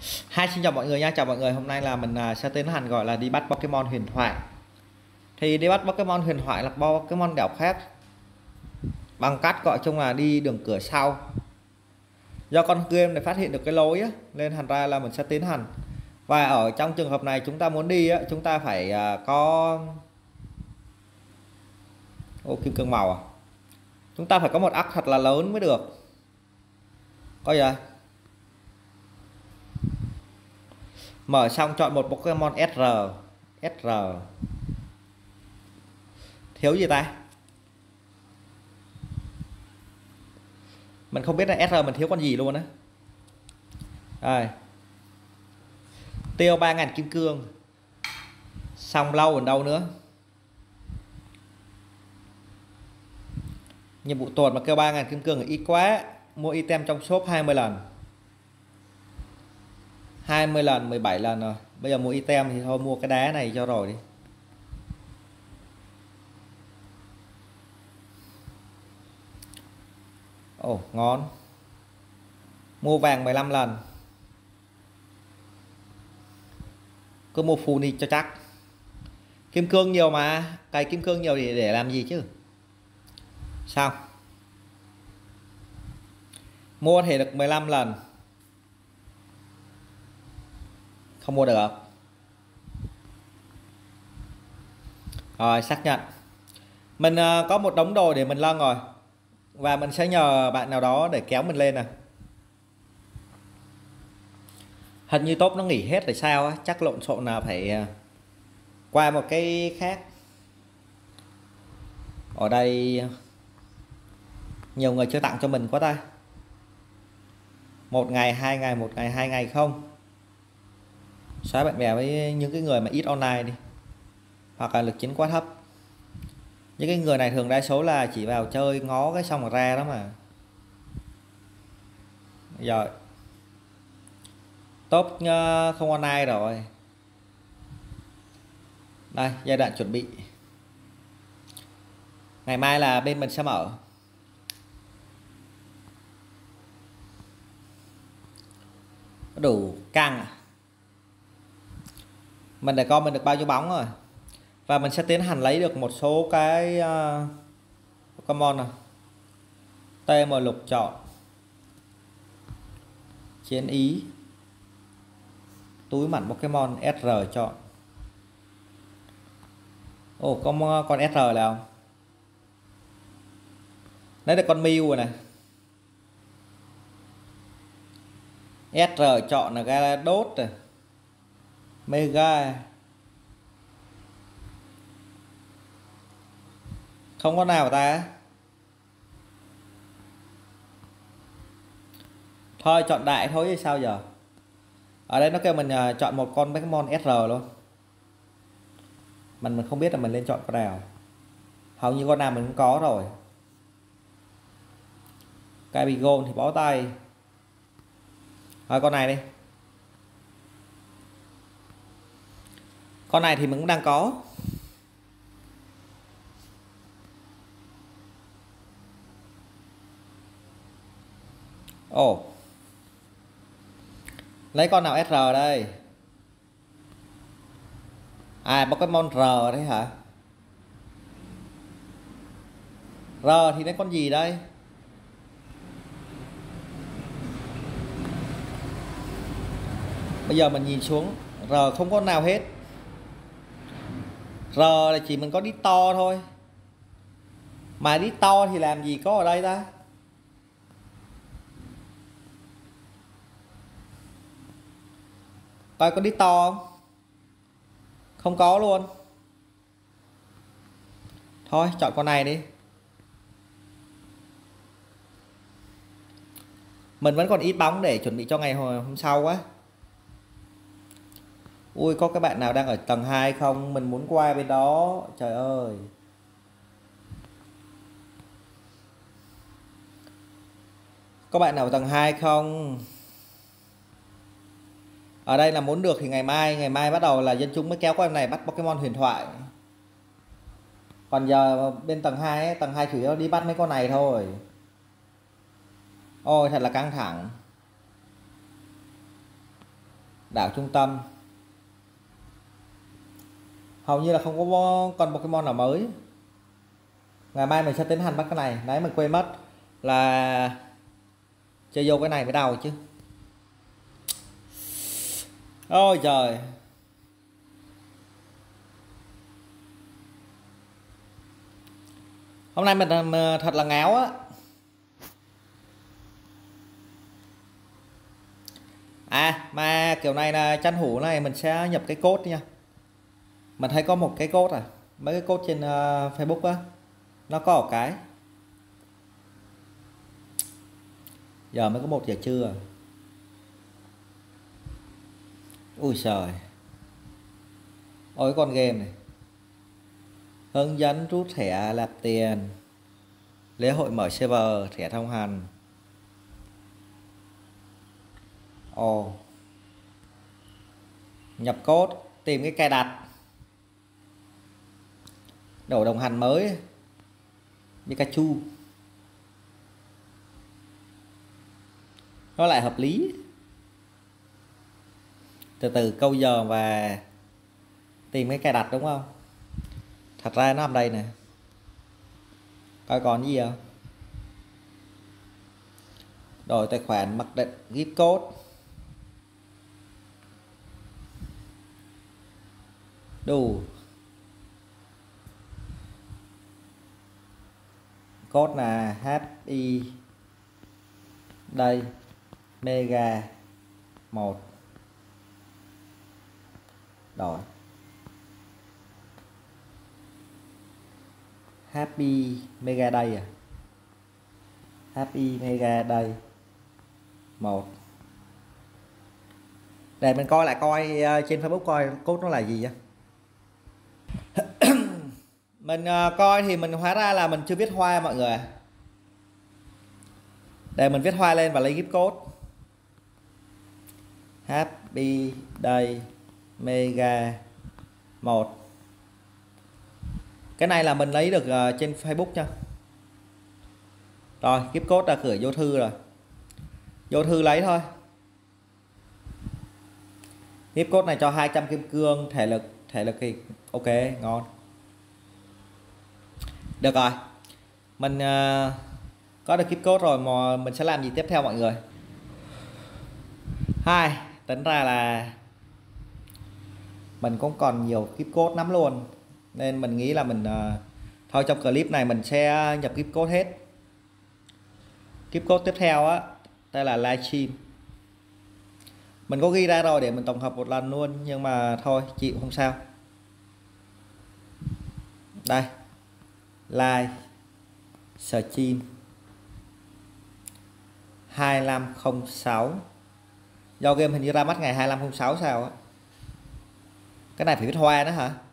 Hi, xin chào mọi người nha, chào mọi người. Hôm nay là mình sẽ tiến hành gọi là đi bắt Pokemon huyền thoại. Thì đi bắt Pokemon huyền thoại là Pokemon đảo khác bằng cách gọi chung là đi đường cửa sau. Do con game này phát hiện được cái lối á, nên thành ra là mình sẽ tiến hành. Và ở trong trường hợp này chúng ta muốn đi á, chúng ta phải có kim cương màu à. Chúng ta phải có một ắc thật là lớn mới được. Coi vậy. Mở xong chọn một Pokemon SR. SR. Thiếu gì ta? Mình không biết là SR mình thiếu con gì luôn á. Rồi. Tiêu 3.000 kim cương. Xong lâu còn đâu nữa. Nhiệm vụ tuần mà kêu 3.000 kim cương là ít quá. Mua item trong shop 20 lần. 20 lần 17 lần rồi. Bây giờ mua item thì thôi mua cái đá này cho rồi đi. Ồ ngon. Mua vàng 15 lần. Cứ mua full đi cho chắc. Kim cương nhiều mà. Cày kim cương nhiều thì để làm gì chứ. Sao? Mua thể được 15 lần. Không mua được. Rồi xác nhận. Mình có một đống đồ để mình lân rồi. Và mình sẽ nhờ bạn nào đó để kéo mình lên nè. Hình như top nó nghỉ hết rồi sao á. Chắc lộn xộn nào phải qua một cái khác. Ở đây nhiều người chưa tặng cho mình quá ta. Một ngày, 2 ngày, một ngày, 2 ngày không. Xóa bạn bè với những cái người mà ít online đi. Hoặc là lực chiến quá thấp. Những cái người này thường đa số là chỉ vào chơi ngó cái xong rồi ra đó mà. Rồi. Top không online rồi. Đây, giai đoạn chuẩn bị. Ngày mai là bên mình sẽ mở. Đủ căng à. Mình để coi mình được bao nhiêu bóng rồi. Và mình sẽ tiến hành lấy được một số cái Pokemon này. TM lục chọn. Chiến ý. Túi mảnh Pokemon SR chọn. Ồ con SR là không? Đấy là con Mew rồi này. SR chọn là Gyarados rồi. Mega. Không có nào ta. Thôi chọn đại thôi chứ sao giờ. Ở đây nó kêu mình chọn một con Pokemon SR luôn. Mình không biết là mình nên chọn con nào. Hầu như con nào mình cũng có rồi. Cabigon thì bó tay. Rồi con này đi. Con này thì mình cũng đang có. Ồ. Lấy con nào SR đây? À Pokemon R đấy hả? R thì lấy con gì đây? Bây giờ mình nhìn xuống R không có nào hết. R là chỉ mình có đi to thôi. Mà đi to thì làm gì có ở đây ta? Coi có đi to không? Không có luôn. Thôi chọn con này đi. Mình vẫn còn ít bóng để chuẩn bị cho ngày hôm sau quá. Ui có các bạn nào đang ở tầng 2 không? Mình muốn qua bên đó. Trời ơi. Có bạn nào ở tầng 2 không? Ở đây là muốn được thì ngày mai bắt đầu là dân chúng mới kéo qua này bắt Pokemon huyền thoại. Còn giờ bên tầng 2 ấy, tầng 2 chủ yếu đi bắt mấy con này thôi. Ôi thật là căng thẳng. đảo trung tâm. Hầu như là không có con Pokemon nào mới. Ngày mai mình sẽ tiến hành bắt cái này. Đấy, mình quên mất là chơi vô cái này mới đầu chứ. Ôi trời. Hôm nay mình thật là ngáo á. À mà kiểu này là tranh thủ này mình sẽ nhập cái code nha. Mình thấy có một cái code à, mấy cái code trên Facebook á, nó có một cái. Giờ mới có 1 giờ trưa. Ui trời. Ôi con game này. Hướng dẫn rút thẻ nạp tiền, lễ hội mở server, thẻ thông hành. Ồ. Nhập code, tìm cái cài đặt, đổi đồng hành mới, Pikachu. Nó lại hợp lý. Từ từ câu giờ và tìm cái cài đặt đúng không? Thật ra nó nằm đây nè. Coi còn gì không? Đổi tài khoản, mặc định, gift code. Đủ. Code là HI đây mega 1. Rồi. Happy mega đây à. Happy mega đây 1. Để mình coi lại trên Facebook coi code nó là gì vậy. Mình coi thì mình hóa ra là mình chưa viết hoa mọi người. Để mình viết hoa lên và lấy gift code. Happy day mega 1. Cái này là mình lấy được trên Facebook nha. Rồi gift code đã gửi vô thư rồi. Vô thư lấy thôi. Gift code này cho 200 kim cương, thể lực thì ok, ngon. Được rồi. Mình có được gift code rồi mà mình sẽ làm gì tiếp theo mọi người? Tính ra là mình cũng còn nhiều gift code lắm luôn. Nên mình nghĩ là mình thôi trong clip này mình sẽ nhập gift code hết. Gift code tiếp theo á, đây là livestream. Mình có ghi ra rồi để mình tổng hợp một lần luôn, nhưng mà thôi chịu không sao. Đây. Live stream 2506. Do game hình như ra mắt ngày 2506 sao á. Cái này phải viết hoa nữa hả?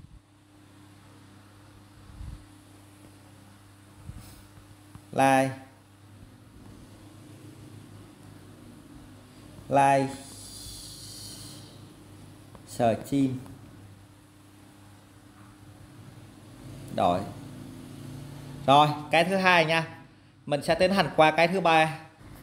Live stream. Rồi, cái thứ hai nha. Mình sẽ tiến hành qua cái thứ ba.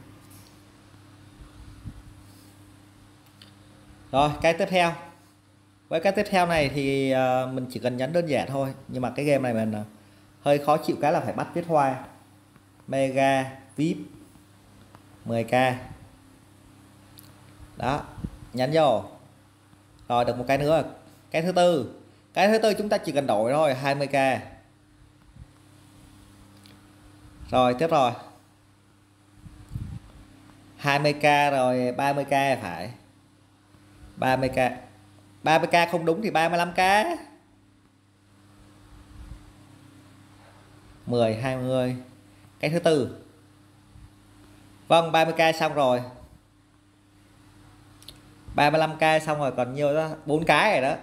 Rồi, cái tiếp theo. Với cái tiếp theo này thì mình chỉ cần nhấn đơn giản thôi. Nhưng mà cái game này mình hơi khó chịu cái là phải bắt viết hoa. Mega VIP 10k. Đó, nhấn vô. Rồi được một cái nữa. Cái thứ tư. Cái thứ tư chúng ta chỉ cần đổi thôi, 20k. Rồi tiếp rồi. 20k rồi 30k phải. 30k. 30k không đúng thì 35k. 10 20. Cái thứ tư. Vâng, 30k xong rồi. 35k xong rồi, còn nhiều đó, 4 cái rồi đó.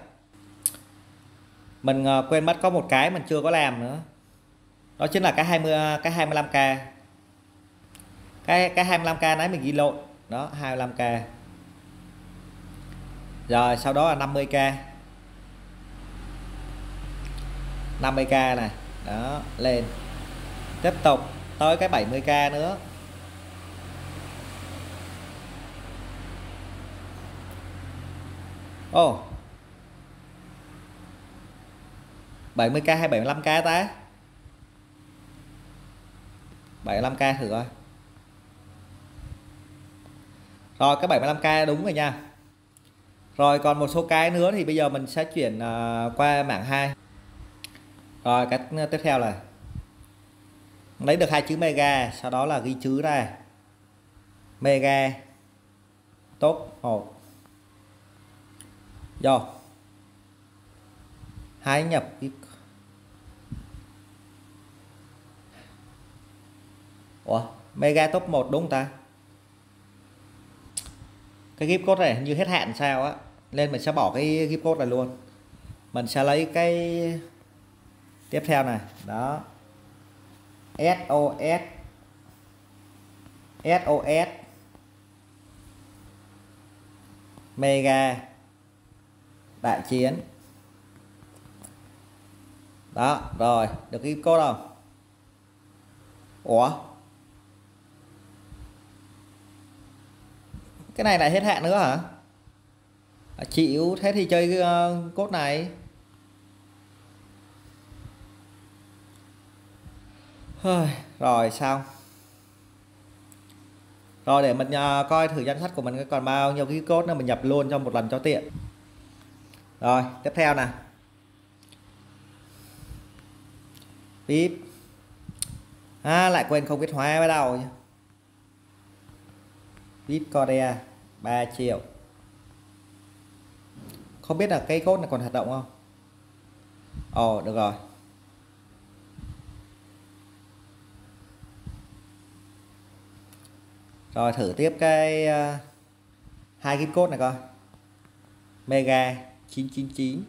Mình quên mất có một cái mình chưa có làm nữa. Đó chính là cái 25k. Cái 25k nãy mình ghi lộn. Đó, 25k. Rồi sau đó là 50k. 50k này. Đó, lên. Tiếp tục tới cái 70k nữa. Ồ, 70k hay 75k ta? 75k thử coi. Rồi cái 75k đúng rồi nha. Rồi còn một số cái nữa thì bây giờ mình sẽ chuyển qua mảng 2. Rồi cái tiếp theo là lấy được hai chữ mega, sau đó là ghi chữ ra. Mega top 1. Vô. Hãy nhập Ủa, mega top 1 đúng không ta? Cái gift code này như hết hạn sao á, nên mình sẽ bỏ cái gift code này luôn. Mình sẽ lấy cái tiếp theo này, đó. SOS mega đại chiến. Đó, rồi, được cái code không? Ủa? Cái này lại hết hạn nữa hả? Chịu, thế thì chơi code này. Rồi xong. Rồi để mình coi thử danh sách của mình còn bao nhiêu cái code nữa, mình nhập luôn trong một lần cho tiện. Rồi tiếp theo nè, VIP lại quên không biết hóa bắt đầu nhá. VIP Korea 3 triệu. Không biết là cái code này còn hoạt động không? Ồ được rồi. Rồi thử tiếp cái hai cái code này coi. Mega 999.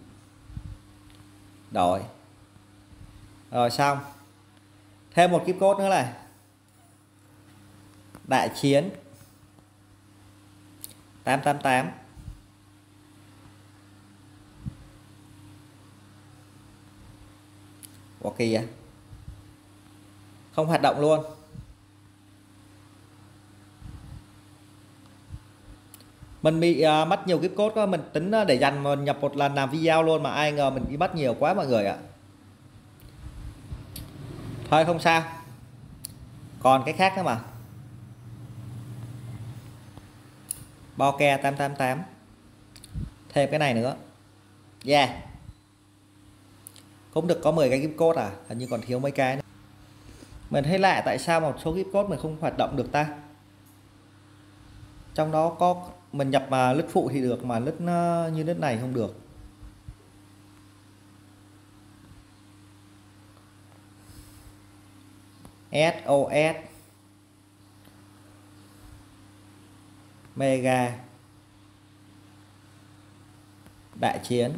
Đổi. Rồi xong. Thêm một cái code nữa này. Đại chiến 888. Ủa kỳ à? Không hoạt động luôn. Mình bị mất nhiều cái code đó, mình tính để dành mình nhập một lần làm video luôn mà ai ngờ mình bị mất nhiều quá mọi người ạ. Thôi không sao. Còn cái khác nữa mà. Boke 888. Thêm cái này nữa. Yeah. Cũng được có 10 cái gift code à, hình như còn thiếu mấy cái nữa. Mình thấy lạ tại sao một số gift code mình không hoạt động được ta. Trong đó có mình nhập mà list phụ thì được mà list như list này không được. SOS mega đại chiến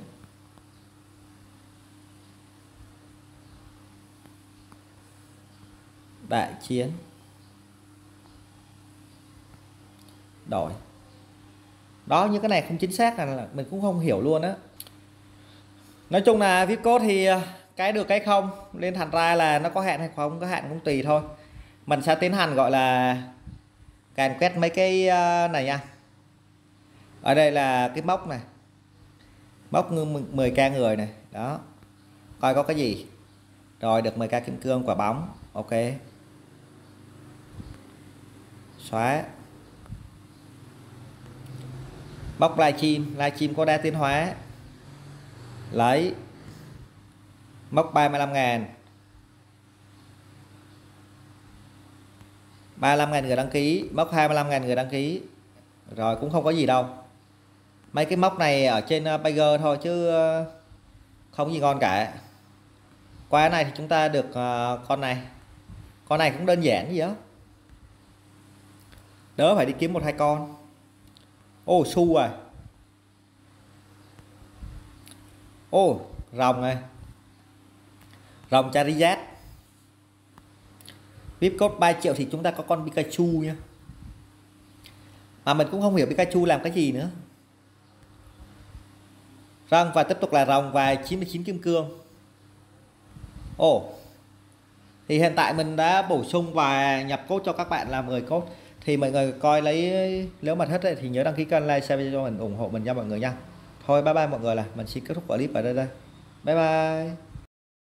đổi. Đó, như cái này không chính xác là mình cũng không hiểu luôn á. Nói chung là viết code thì cái được cái không, nên thành ra là nó có hạn hay không, có hạn cũng tùy thôi. Mình sẽ tiến hành gọi là càn quét mấy cái này nha. Ở đây là cái mốc này, mốc 10k người này, đó. Coi có cái gì. Rồi được 10k kim cương, quả bóng. Ok. Xóa. Bóc livestream có đa tiến hóa. Lấy. Mốc 35.000. 35.000 người đăng ký, mốc 25.000 người đăng ký. Rồi cũng không có gì đâu. Mấy cái mốc này ở trên Pager thôi chứ không gì ngon cả. Qua cái này thì chúng ta được con này. Con này cũng đơn giản gì đó. Đỡ phải đi kiếm 1-2 con. Ô xu à. Ô rồng này. Rồng Charizard. VIP code 3 triệu thì chúng ta có con Pikachu nha. Mà mình cũng không hiểu Pikachu làm cái gì nữa. Rồng và tiếp tục là rồng và 99 kim cương. Ồ. Thì hiện tại mình đã bổ sung và nhập code cho các bạn là 10 code. Thì mọi người coi lấy, nếu mà hết thì nhớ đăng ký kênh, like, share video cho mình, ủng hộ mình nha mọi người nha. Thôi bye bye mọi người, là mình xin kết thúc clip ở đây đây. Bye bye.